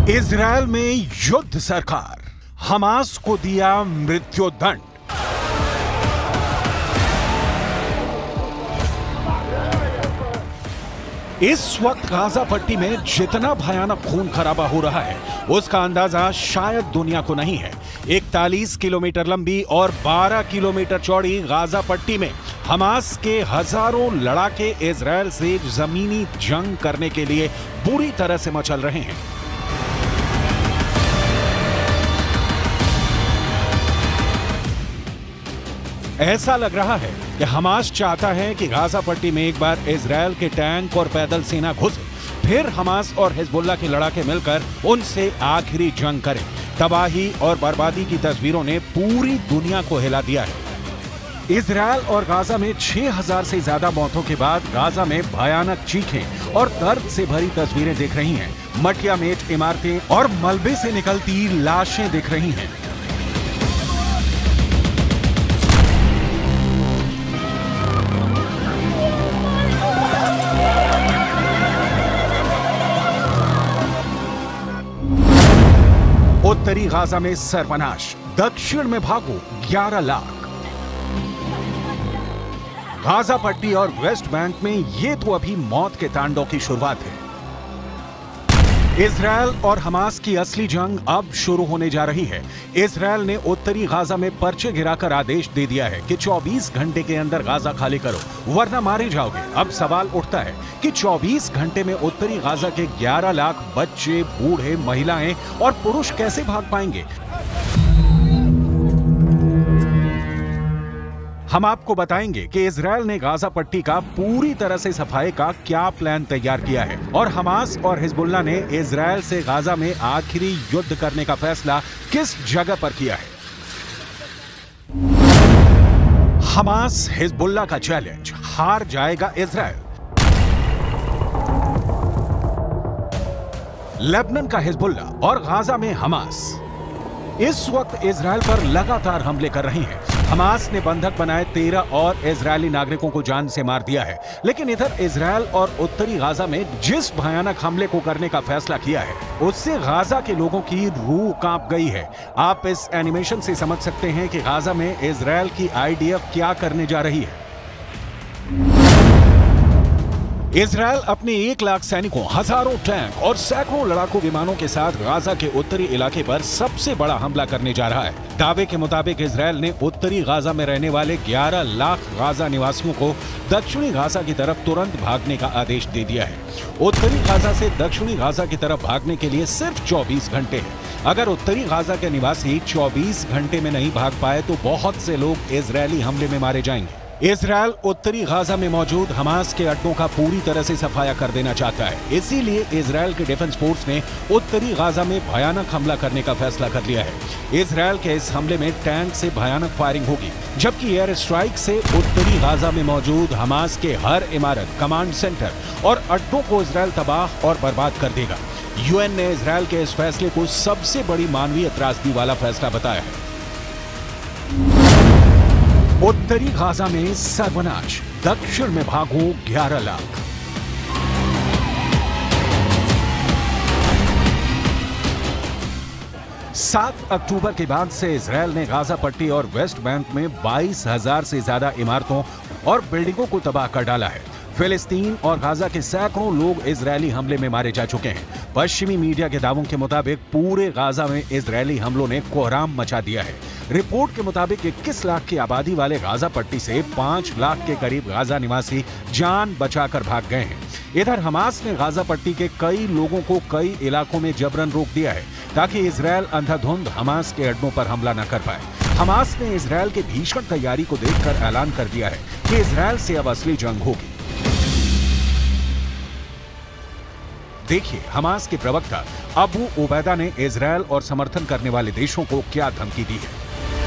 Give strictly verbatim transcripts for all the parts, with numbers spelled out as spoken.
Israel में युद्ध सरकार, हमास को दिया मृत्युदंड। इस वक्त गाजा पट्टी में जितना भयानक खून खराबा हो रहा है उसका अंदाजा शायद दुनिया को नहीं है। इकतालीस किलोमीटर लंबी और बारह किलोमीटर चौड़ी गाजा पट्टी में हमास के हजारों लड़ाके इजरायल से जमीनी जंग करने के लिए बुरी तरह से मचल रहे हैं। ऐसा लग रहा है कि हमास चाहता है कि गाजा पट्टी में एक बार इजरायल के टैंक और पैदल सेना घुसे, फिर हमास और हिजबुल्लाह के लड़ाके मिलकर उनसे आखिरी जंग करें। तबाही और बर्बादी की तस्वीरों ने पूरी दुनिया को हिला दिया है। इजरायल और गाजा में छह हज़ार से ज्यादा मौतों के बाद गाजा में भयानक चीखें और दर्द से भरी तस्वीरें दिख रही हैं। मटिया मेट इमारतें और मलबे से निकलती लाशें दिख रही हैं। उत्तरी गाजा में सर्वनाश, दक्षिण में भागो ग्यारह लाख। गाजा पट्टी और वेस्ट बैंक में ये तो अभी मौत के तांडव की शुरुआत है। इजरायल और हमास की असली जंग अब शुरू होने जा रही है। इजरायल ने उत्तरी गाजा में पर्चे गिराकर आदेश दे दिया है कि चौबीस घंटे के अंदर गाजा खाली करो वरना मारे जाओगे। अब सवाल उठता है कि चौबीस घंटे में उत्तरी गाजा के ग्यारह लाख बच्चे, बूढ़े, महिलाएं और पुरुष कैसे भाग पाएंगे? हम आपको बताएंगे कि इजरायल ने गाजा पट्टी का पूरी तरह से सफाई का क्या प्लान तैयार किया है और हमास और हिजबुल्लाह ने इजरायल से गाजा में आखिरी युद्ध करने का फैसला किस जगह पर किया है। हमास हिजबुल्लाह का चैलेंज, हार जाएगा इजरायल। लेबनान का हिजबुल्लाह और गाजा में हमास इस वक्त इजरायल पर लगातार हमले कर रही हैं। हमास ने बंधक बनाए तेरह और इजरायली नागरिकों को जान से मार दिया है, लेकिन इधर इजरायल और उत्तरी गाजा में जिस भयानक हमले को करने का फैसला किया है उससे गाजा के लोगों की रूह कांप गई है। आप इस एनिमेशन से समझ सकते हैं कि गाजा में इजरायल की आईडीएफ क्या करने जा रही है। इजरायल अपने एक लाख सैनिकों, हजारों टैंक और सैकड़ों लड़ाकू विमानों के साथ गाजा के उत्तरी इलाके पर सबसे बड़ा हमला करने जा रहा है। दावे के मुताबिक इजरायल ने उत्तरी गाजा में रहने वाले ग्यारह लाख गाजा निवासियों को दक्षिणी गाजा की तरफ तुरंत भागने का आदेश दे दिया है। उत्तरी गाजा से दक्षिणी गाजा की तरफ भागने के लिए सिर्फ चौबीस घंटे हैं। अगर उत्तरी गाजा के निवासी चौबीस घंटे में नहीं भाग पाए तो बहुत से लोग इजरायली हमले में मारे जाएंगे। इजरायल उत्तरी गाजा में मौजूद हमास के अड्डों का पूरी तरह से सफाया कर देना चाहता है। इसीलिए इजरायल के डिफेंस फोर्स ने उत्तरी गाजा में भयानक हमला करने का फैसला कर लिया है। इजरायल के इस हमले में टैंक से भयानक फायरिंग होगी, जबकि एयर स्ट्राइक से उत्तरी गाजा में मौजूद हमास के हर इमारत, कमांड सेंटर और अड्डों को इजरायल तबाह और बर्बाद कर देगा। यूएन ने इजरायल के इस फैसले को सबसे बड़ी मानवीय त्रासदी वाला फैसला बताया है। उत्तरी गाजा में सर्वनाश, दक्षिण में भागो ग्यारह लाख। सात अक्टूबर के बाद से इजरायल ने गाजा पट्टी और वेस्ट बैंक में बाईस हज़ार से ज्यादा इमारतों और बिल्डिंगों को तबाह कर डाला है। फिलिस्तीन और गाजा के सैकड़ों लोग इजरायली हमले में मारे जा चुके हैं। पश्चिमी मीडिया के दावों के मुताबिक पूरे गाजा में इजरायली हमलों ने कोहराम मचा दिया है। रिपोर्ट के मुताबिक इक्कीस लाख की आबादी वाले गाजा पट्टी से पांच लाख के करीब गाजा निवासी जान बचाकर भाग गए हैं। इधर हमास ने गाजा पट्टी के कई लोगों को कई इलाकों में जबरन रोक दिया है ताकि इजरायल अंधाधुंध हमास के अड्डों पर हमला न कर पाए। हमास ने इजरायल के भीषण तैयारी को देखकर ऐलान कर दिया है कि इजरायल से अब असली जंग होगी। देखिए हमास के प्रवक्ता अबू उबैदा ने इजरायल और समर्थन करने वाले देशों को क्या धमकी दी है।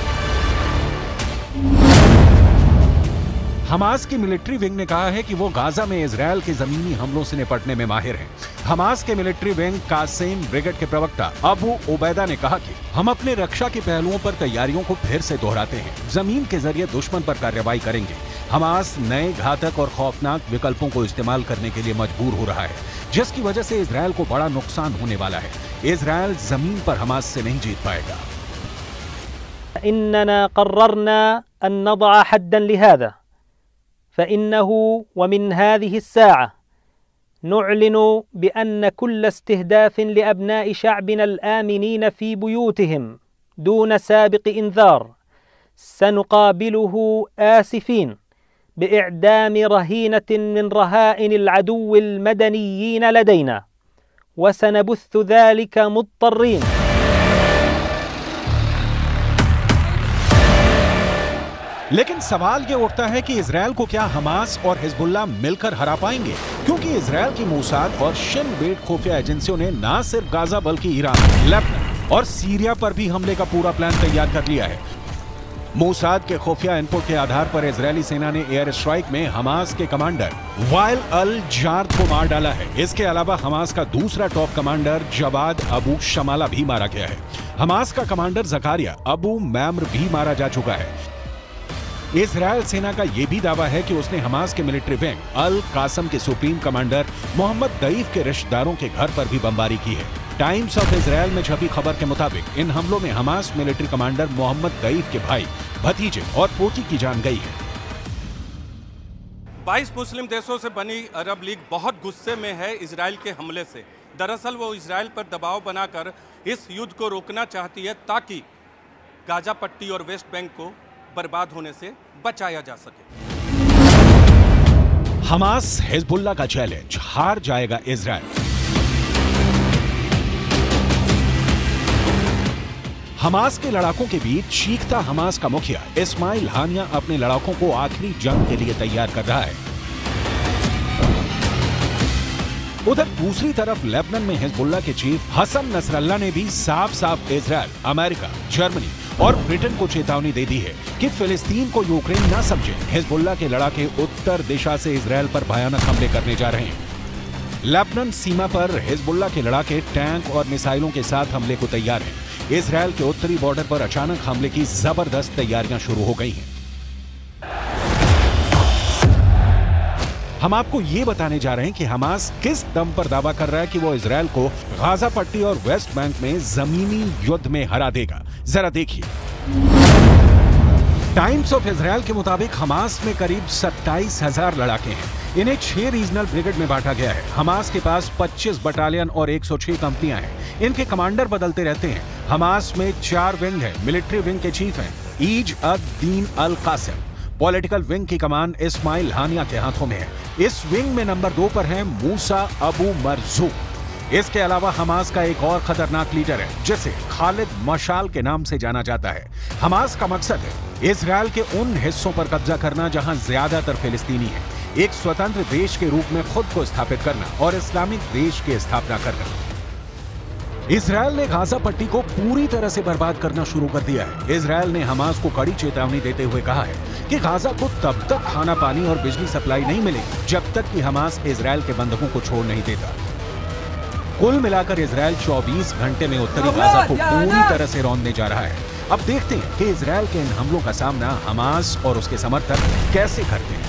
हमास की मिलिट्री विंग ने कहा है कि वो गाजा में इजरायल के जमीनी हमलों से निपटने में माहिर हैं। हमास के मिलिट्री विंग कासिम ब्रिगेड के प्रवक्ता अबू उबैदा ने कहा कि हम अपने रक्षा के पहलुओं पर तैयारियों को फिर से दोहराते हैं, जमीन के जरिए दुश्मन पर कार्रवाई करेंगे। हमास नए घातक और खौफनाक विकल्पों को इस्तेमाल करने के लिए मजबूर हो रहा है। जिसकी वजह से इजराइल को बड़ा नुकसान होने वाला है। इजराइल जमीन पर हमास से नहीं जीत पाएगा। इन्नना क़र्ररना अन नदअ हद्दन लिहाज़ा फ़इन्नहु व मिन हाज़िहि अस्साअ नुअलिनु बिअन्न कुल्ल इस्तिहदाफ़िन लिअब्नाइ शअबिना अल-आमिनीन फ़ी बुयूतिहिम दून साबिक़ इंज़ार सनुक़ाबिलुहु आसिफ़ीन बिइअदाम रहीनतिन मिन रहाइन अल-अदुव्वि अल-मदनिय्यीन लदैना व सनबुस्सु ज़ालिका मुत्तर्रीन। लेकिन सवाल ये उठता है कि इजराइल को क्या हमास और हिजबुल्लाह मिलकर हरा पाएंगे, क्योंकि इजराइल की मोसाद और शिन बेट खुफिया एजेंसियों ने न सिर्फ गाजा बल्कि ईरान, लेबनान और सीरिया पर भी हमले का पूरा प्लान तैयार कर लिया है। मोसाद के खुफिया इनपुट के आधार पर इजरायली सेना ने एयर स्ट्राइक में हमास के कमांडर वाइल अल जार्द को मार डाला है। इसके अलावा हमास का दूसरा top commander Jawad Abu Shamala भी मारा गया है। हमास का कमांडर जकारिया अबू मैम्र भी मारा जा चुका है। इजरायल सेना का यह भी दावा है कि उसने हमास के मिलिट्री विंग अल कासम के सुप्रीम कमांडर मोहम्मद दईफ के रिश्तेदारों के घर पर भी बमबारी की है। टाइम्स ऑफ इजरायल में छपी खबर के मुताबिक इन हमलों में Hamas military commander Mohammed Deif के भाई, भतीजे और पोती की जान गई है। बाईस मुस्लिम देशों से बनी अरब लीग बहुत गुस्से में है इजराइल के हमले से। दरअसल वो इजराइल पर दबाव बनाकर इस युद्ध को रोकना चाहती है ताकि गाजा पट्टी और वेस्ट बैंक को बर्बाद होने से बचाया जा सके। हमास हिजबुल्लाह का चैलेंज, हार जाएगा इजराइल। हमास के लड़ाकों के बीच चीखता हमास का मुखिया इस्माइल हानिया अपने लड़ाकों को आखिरी जंग के लिए तैयार कर रहा है। उधर दूसरी तरफ लेबनान में हिजबुल्लाह के चीफ हसन नसरल्लाह ने भी साफ साफ इजराइल, अमेरिका, जर्मनी और ब्रिटेन को चेतावनी दे दी है कि फिलिस्तीन को यूक्रेन न समझे। हिजबुल्लाह के लड़ाके उत्तर दिशा से इजराइल पर भयानक हमले करने जा रहे हैं। लेबनान सीमा पर हिजबुल्लाह के लड़ाके टैंक और मिसाइलों के साथ हमले को तैयार हैं। इजराइल के उत्तरी बॉर्डर पर अचानक हमले की जबरदस्त तैयारियां शुरू हो गई हैं। हम आपको ये बताने जा रहे हैं कि हमास किस दम पर दावा कर रहा है कि वो इजराइल को गाजा पट्टी और वेस्ट बैंक में जमीनी युद्ध में हरा देगा। जरा देखिए। टाइम्स ऑफ इजराइल के मुताबिक हमास में करीब सत्ताईस हजार लड़ाके हैं। इन्हें छह रीजनल ब्रिगेड में बांटा गया है। हमास के पास पच्चीस बटालियन और एक सौ छह कंपनियां हैं। इनके कमांडर बदलते रहते हैं। हमास में चार विंग है। मिलिट्री विंग के चीफ हैं ईज अद दीन अल कासिम। पॉलिटिकल विंग की कमान इस्माइल हानिया के हाथों में है। इस विंग में नंबर दो पर है मूसा अबू मरजूक। इसके अलावा हमास का एक और खतरनाक लीडर है जिसे खालिद मशाल के नाम से जाना जाता है। हमास का मकसद है इजराइल के उन हिस्सों पर कब्जा करना जहां ज्यादातर फिलिस्तीनी है, एक स्वतंत्र देश के रूप में खुद को स्थापित करना और इस्लामिक देश की स्थापना करना। इजराइल ने गाजा पट्टी को पूरी तरह से बर्बाद करना शुरू कर दिया है। इजराइल ने हमास को कड़ी चेतावनी देते हुए कहा है कि गाजा को तब तक खाना पानी और बिजली सप्लाई नहीं मिलेगी जब तक कि हमास इजराइल के बंधकों को छोड़ नहीं देता। कुल मिलाकर इजराइल चौबीस घंटे में उत्तरी गाजा को पूरी तरह से रौंदने जा रहा है। अब देखते हैं कि इजराइल के इन हमलों का सामना हमास और उसके समर्थक कैसे करते हैं।